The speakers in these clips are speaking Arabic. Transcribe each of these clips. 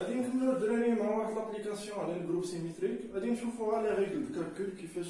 غادي نكملو الدراري مع واحد لابليكاسيون على الجروب سيميتريك. غادي نشوفوها لي ريغل دو كالكول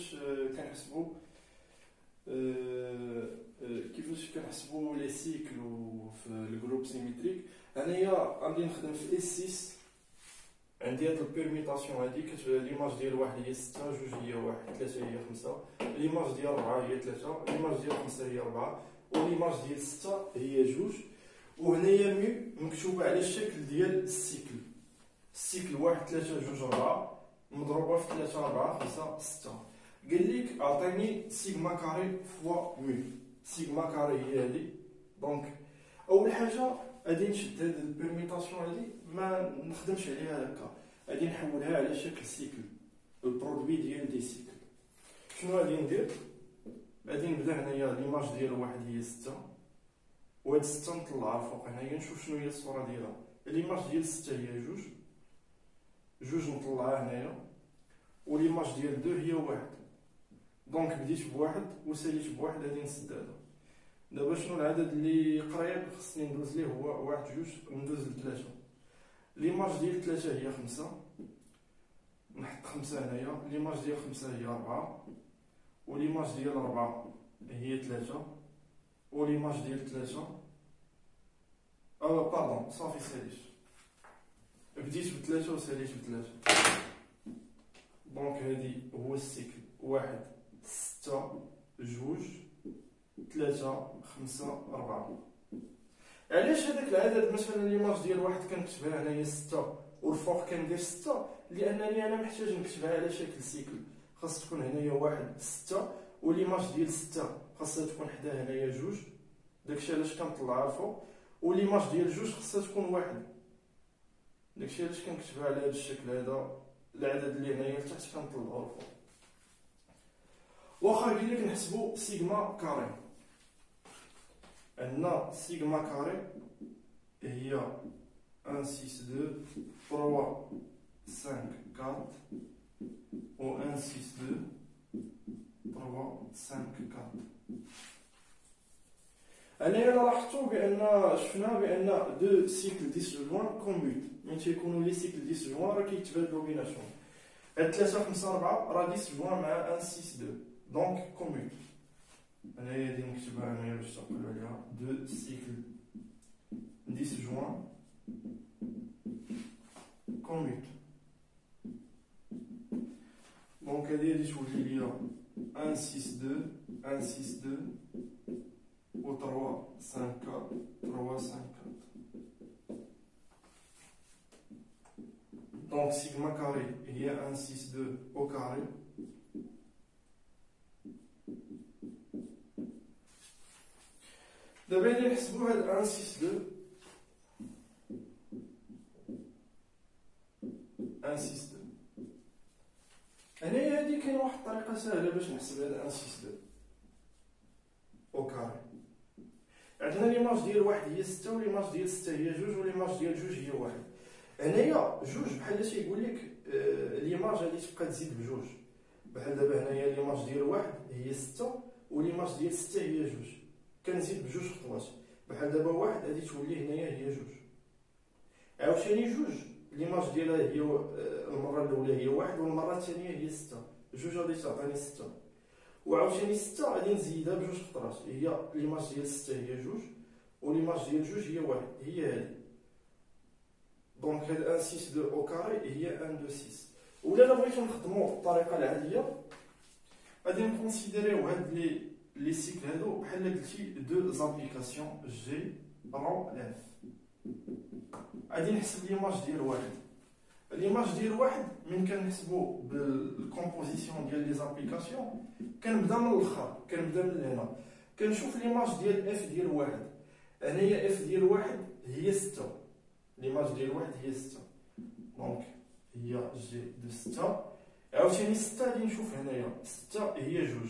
كيفاش كنحسبو لي سيكل في الجروب سيميتريك. انايا غادي نخدم في اس 6. عندي هاد البيرميتاسيون هادي كتبان ليماج ديال واحد هي 6، جوج هي واحد، 3 هي 5، ليماج ديال 4 هي 3، ليماج ديال 5 هي 4، وليماج ديال 6 هي جوج. وهنايا مكتوبه على الشكل ديال السيكل. السيكل 1 3 2 4 مضروبه في 3 4 5 6. قال لك اعطيني سيغما كاري فوا مو. سيغما كاري هي هذه. دونك اول حاجه غادي نشد هاد البيرميتاسيون هادي، ما نخدمش عليها هكا، غادي نحولها على شكل سيكل، البرودوي ديال دي سيكل. شنو غادي ندير؟ غادي نبدا هنايا ليماج ديال واحد هي 6، وهاد 6 نطلعها الفوق هنايا نشوف شنو هي الصوره ديالها. ليماج ديال 6 هي جوج، جوج نطلعها هنايا، وليماج ديال 2 هي واحد. دونك بديت بواحد وساليت بواحد، غادي نسد هذا. دابا شنو العدد اللي قريب خصني ندوز ليه؟ هو واحد جوج، ندوز لثلاثة. ليماج ديال 3 هي 5، نحط 5 هنايا. ليماج ديال 5 هي 4، وليماج ديال 4 هي 3، وليماج ديال 3 باردون صافي ساليت. بديت ب3 وساليت ب3. دونك هادي هو السيكل 1 6 2 3 5 4. علاش هذاك العدد مثلا ليماج ديال واحد كنكتبها هنايا 6 والفوق كندير 6؟ لانني انا محتاج نكتبها على شكل سيكل. خاص تكون هنايا واحد 6، وليماج ديال 6 خاصها تكون حداها هنايا جوج، داكشي علاش كنطلعها الفوق. وليماج ديال جوج خاصها تكون واحد، داكشي علاش كنكتبها على هذا الشكل هذا. العدد اللي هنايا لتحت كنطلعو الفوق. واخا قال لك نحسبو سيغما كاري. عندنا سيغما كاري هي 1 6 2 3 5 4 و 1 6 2 3 5 4. انايا لاحظتو بان شفنا بان دو سيكل ديسجوان كوموت. من تيكونوا لي سيكل ديسجوان راه كيتبادلوا بيناتهم. هاد 3 5 4 راه ديسجوان مع 1 6 2، دونك كوموت. انايا غادي نكتبها هنايا باش تعقلوا عليها. دو سيكل ديسجوان كوموت. دونك هادي غادي تولي ليا 1 6 2 1 6 2 و 3 5 4 3 5 4. دونك سيغما كاري هي 1 6 2 au carré. دابا غادي نحسبو هاد 1 6 2 1 6 2. هنايا هادي كاين واحد الطريقه ساهله باش نحسب هاد 1 6 2 او كاري. عندنا ليماج ديال واحد هي 6، وليماج ديال 6 هي جوج، وليماج ديال جوج هي واحد. هنايا جوج بحال تيقول لك ليماج غادي تبقى تزيد بجوج. بحال دابا هنايا ليماج ديال واحد هي 6، وليماج ديال 6 هي جوج، كنزيد بجوج خطوات. بحال دابا واحد غادي تولي هنايا هي جوج. عاوتاني جوج ليماج ديالها هي المره الاولى هي واحد، والمره الثانيه هي 6. جوج غادي تعطيني 6. وعاوتاني 6 غادي نزيدها بجوج خطرات. هي ليماج ديال 6 هي جوج، وليماج ديال جوج هي واحد، هي هادي. دونك هاد 1 6 2 او كاري هي 1 2 6. ولا الا بغيتو نخدمو بالطريقه العاديه غادي نكونسيديريو هاد لي سيكل هادو بحال قلتي دو زابليكاسيون جي رو اف. غادي نحسب ليماج ديال واحد. ليماج ديال واحد من كنحسبو بالكومبوزيسيون ديال لي زابليكاسيون كنبدا من الاخر، كنبدا من هنا. كنشوف ليماج ديال اف ديال واحد. هنايا اف ديال واحد هي 6، ليماج ديال واحد هي 6، دونك هي جي دو 6. عاوتاني 6 غادي نشوف هنايا 6 هي جوج،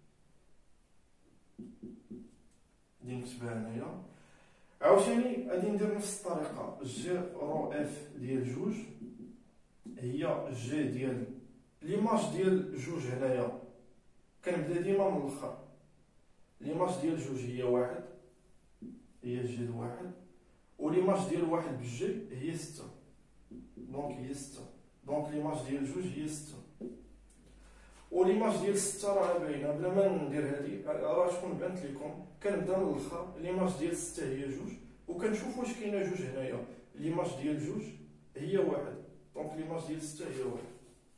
غادي نكتبها هنايا. عاوتاني غادي ندير نفس الطريقه. جي رو اف ديال جوج هي جي ديال ليماج ديال جوج. هنايا كنبدا ديما من الاخر. ليماج ديال جوج هي واحد، هي جي د واحد، وليماج ديال واحد بالجي هي 6. دونك هي 6. دونك ليماج ديال جوج هي 6. وليماج ديال 6 راه باينه بلا ما ندير هادي، راه شكون بانت لكم. كنبدا من الاخر. ليماج ديال 6 هي جوج، وكنشوف واش كاينه جوج هنايا. ليماج ديال جوج هي واحد، دونك ليماج ديال 6 هي واحد.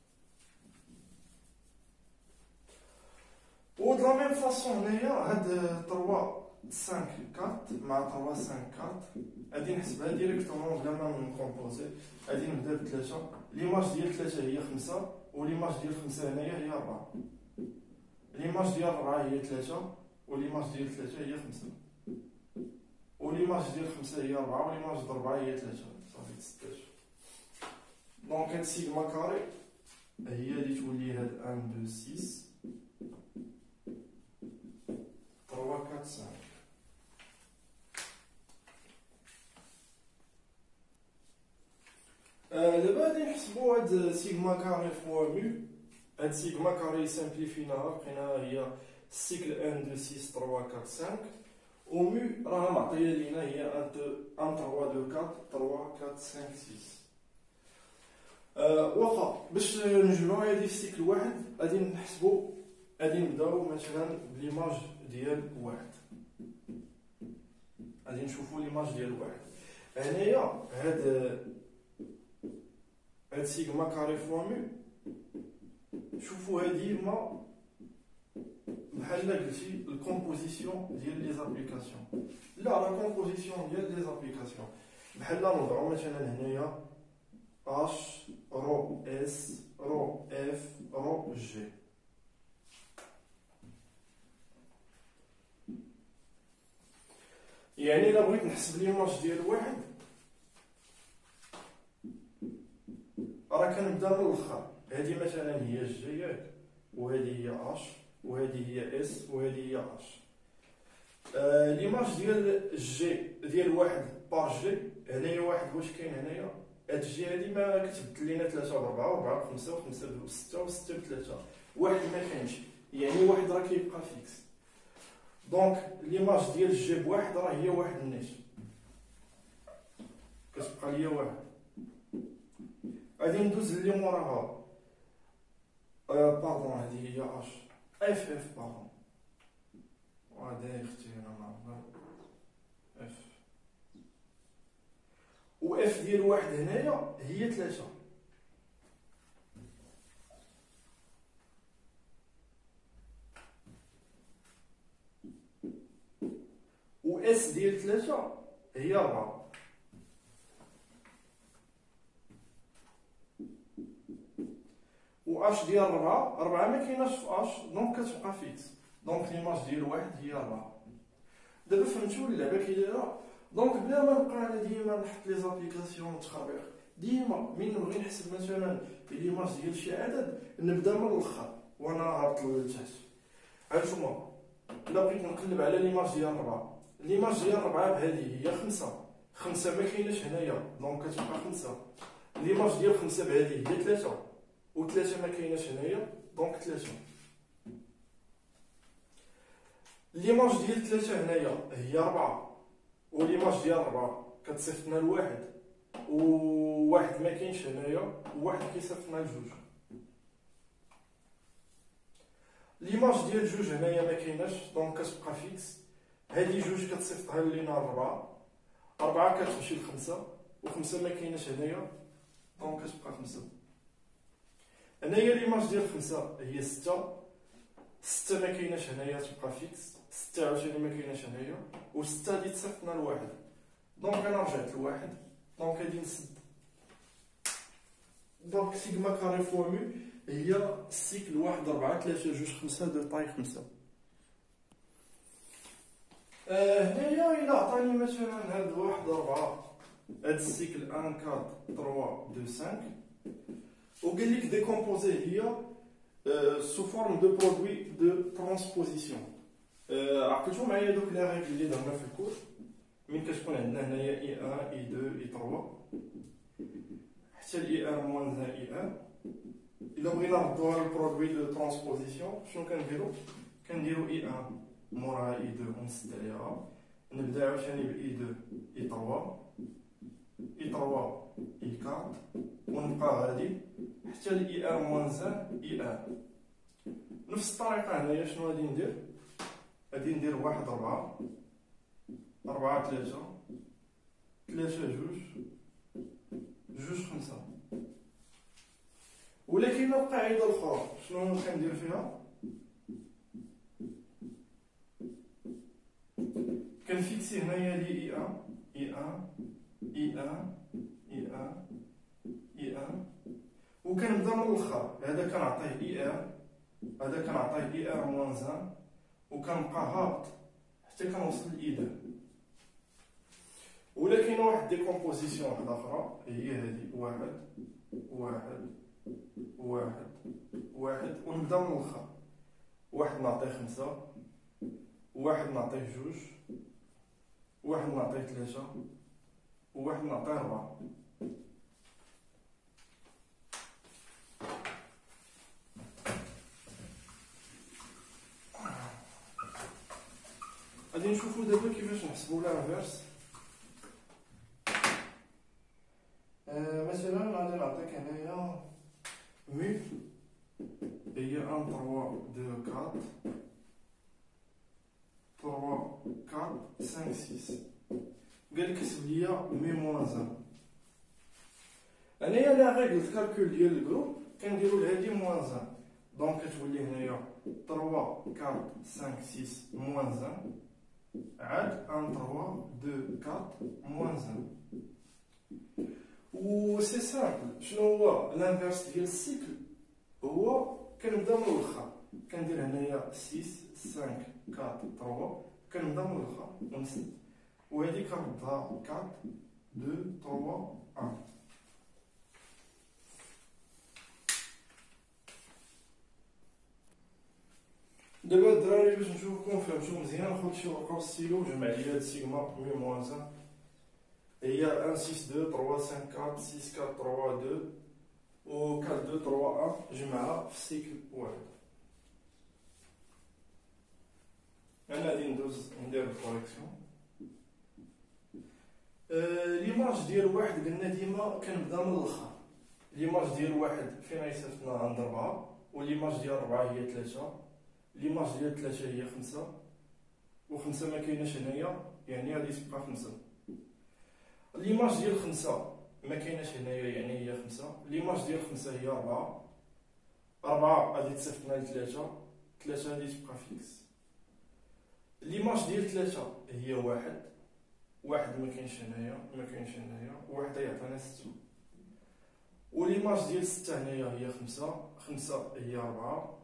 و دو لا ميم فاصون هنايا هاد 3 5 4 مع 3 5 4 غادي نحسبها ديريكتومون بلا ما نكومبوزي. غادي نبدا ب3. ليماج ديال 3 هي 5، وليماج ديال 5 هنايا هي 4. ليماج ديال 4 هي 3، وليماج ديال 3 هي 5. وليماج ديال 5 هي 4، وليماج ديال 4 هي 3. صافي 16. دونك هاد سيغما كاري هي اللي تولي هاد 1 2 6 3 4 5. دابا غادي نحسبو هاد سيغما كاري فوا مو. هاد سيغما كاري سامبليفيناها لقيناها هي السيكل 1 2 6 3 4 5، و مو راها معطيه لينا هي 1 3 2 4 3 4 5 6. واخا باش نجمعو هادي في سيكل واحد غادي نحسبو. غادي نبداو مثلا بليماج ديال واحد. غادي نشوفو ليماج ديال واحد. هنايا هاد سيغما كاري فوا مو. شوفوا هادي ما بحال قلتي الكومبوزيسيون ديال لي زابليكاسيون. لا لا كومبوزيسيون ديال لي زابليكاسيون بحال نوضعو مثلا هنايا اش رو اس رو اف رو جي. يعني الا بغيت نحسب ليماج ديال واحد راه كنبدا من الاخر. هادي مثلا هي جي ياك، وهادي هي اش، وهادي هي اس، وهادي هي اش. ليماج ديال جي ديال واحد بار جي هنايا واحد واش كاين هنايا. هاد جي هادي ما كتبدل لينا 3 ب 4 و 4 ب 5 و 5 ب 6 و 6 ب 3. واحد ما كاينش، يعني واحد راه كيبقى فيكس. دونك ليماج ديال جي بواحد راه هي واحد النيت، كتبقى ليا واحد. غادي ندوز اللي موراها. باردون هادي هي اش اف اف باردون. وهذا اختي انا اف، و اف ديال واحد هنايا هي 3. و اس ديال 3 هي 4. و اش ديال 4 ما كايناش في اش، دونك كتبقى فيكس. دونك ليماج ديال واحد هي 4. دابا فهمتوا اللعبه كي دايره. دونك بلا ما نبقى انا ديما نحط لي زابليكاسيون وتخربيق، ديما من نبغي نحسب مثلا ليماج ديال شي عدد نبدا من الاخر وانا هابط للتحت. هانتوما الا بغيت نقلب على ليماج ديال 4، ليماج ديال 4 بهذه هي 5. 5 ما كايناش هنايا دونك كتبقى 5. ليماج ديال 5 بهذه هي 3، و3 ما كايناش هنايا دونك 3. ليماج ديال 3 هنايا هي 4، وليماج ديال 4 كتصيفطنا لواحد، وواحد ما كاينش هنايا، وواحد كيصيفطنا لجوج. ليماج ديال جوج هنايا ما كايناش دونك كتبقى فيكس. هادي جوج كتصيفطها لينا 4، 4 كتمشي ل5، و5 ما كايناش هنايا دونك كتبقى 5. هنايا ليماج ديال 5 هي 6، 6 ما كايناش هنايا تبقى فيكس، 6 عاوتاني ما كايناش هنايا، و6 غادي تصيفطنا لواحد دونك انا رجعت لواحد. دونك غادي نسد. دونك سيغما كاري فوا مو هي السيكل 1 4 3 2 5 دو طاي 5. هنايا إلا عطاني مثلا هاد 1 4 هاد السيكل 1 4 3 2 5 وقال لك ديكومبوزي هي سو فورم دو برودوي دو ترانسبوزيسيون. عقلتو معايا دوك لي ريغل اللي درنا في الكور من كتكون عندنا هنايا اي 1 اي 2 اي 3 حتى الاي 1 موان اي 1. الا بغينا نردوها للبرودوي دو ترانسبوزيسيون شنو كنديرو اي 1 موراها اي 2 ونسد عليها، نبدا عاوتاني ب اي 2 اي 3 اي 3 اي 4 ونبقى غادي حتى ل اي ار موان 1 اي ار. نفس الطريقه هنايا شنو غادي ندير؟ غادي ندير 1 4 4 3 3 2 2 5. ولكن القاعده الاخرى شنو كندير فيها؟ كنفيكسي هنايا لي اي ا اي ا اي ا اي ا اي ا وكنبدا من الاخر. هذا كنعطيه اي ار، هذا كنعطيه اي ار موان 1 وكنبقى هابط حتى كنوصل لاي 2. ولكن واحد ديكومبوزيسيون واحده اخرى هي هذه 1 1 1 1 ونبدا من الاخر. 1 نعطيه 5 1 نعطيه 2 1 نعطيه 3 1 نعطيه 4. غادي نشوفو دابا كيفاش نحسبو لانفيرس. مثلا غادي نعطيك هنايا مو هي 1 3 2 4 3 4 5 6. قال لك حسب ليا مي موان 1. انايا لا ريغل الكالكول ديال الجروب كنديرو لهادي موان 1. دونك كتولي هنايا 3 4 5 6 موان 1 عاد 1 3 2 4 موان 1. و سي سامبل. شنو هو الانفيرس ديال السيكل؟ هو كنبدا من الاخر. كندير هنايا 6 5 4 3 كنبدا من الاخر ونسد، وهادي كنردها 4 2 3 1. دابا الدراري باش نشوفكم فهمتو مزيان، خدت شي ورقه والستيلو وجمع لي هاد سيغما مي موان 1 هي 1 6 2 3 5 4 6 4 3 2 و 4 2 3 1 جمعها في السيكل واحد. انا غادي ندوز ندير الكوريكسيون. ليماج ديال واحد قلنا ديما كنبدا من الاخر. ليماج ديال واحد فين يصيفطنا عند 4 وليماج ديال 4 هي 3. ليماج ديال 3 هي 5 و5 ما كايناش هنايا يعني غادي تبقى 5. ليماج ديال 5 ما كايناش هنايا يعني هي 5. ليماج ديال 5 هي 4. 4 غادي تصيفطنا ل 3. 3 غادي تبقى فيكس. ليماج ديال 3 هي 1. 1 ما كاينش هنايا ما كاينش هنايا. 1 يعطينا 6. وليماج ديال 6 هنايا هي 5. 5 هي 4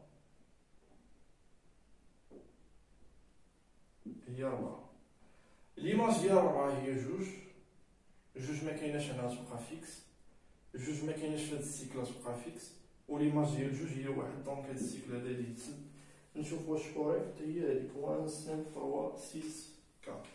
هي 4. ليماج ديال 4 هي 2. 2 ما كايناش هنا تبقى فيكس. 2 ما كايناش في هاد السيكل تبقى فيكس. وليماج ديال 2 هي 1. دونك هاد السيكل هذا اللي يتسد. نشوف واش كوريكت هي هاديك 1 2 3 6 4.